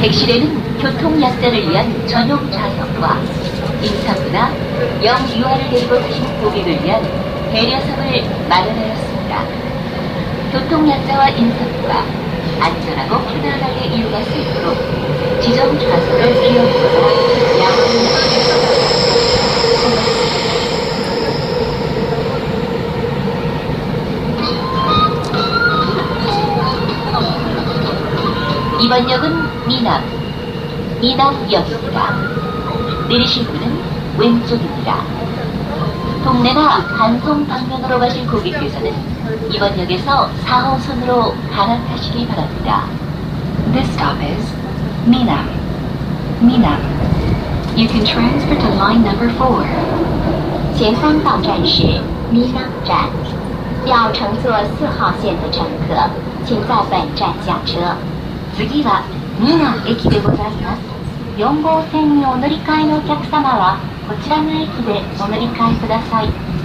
객실에는 교통약자를 위한 전용 좌석과 임산부나 영유아를 데리고 타신 고객을 위한 배려석을 마련하였습니다. 교통약자와 임산부가 안전하고 편안하게 이용할 수 있도록 지정 좌석을 비워두거나 양호하게 이번 역은 미남역입니다. 내리실 분은 왼쪽입니다. 동네나 단송 방면으로 가실 고객께서는 이번 역에서 4호선으로 갈아타시기 바랍니다. This stop is Minam. Minam. You can transfer to line number 4. 前方到站是 Minam 站，要乘坐4号线的乘客，请在本站下车。 次はミナ駅でございます。4号線にお乗り換えのお客様はこちらの駅でお乗り換えください。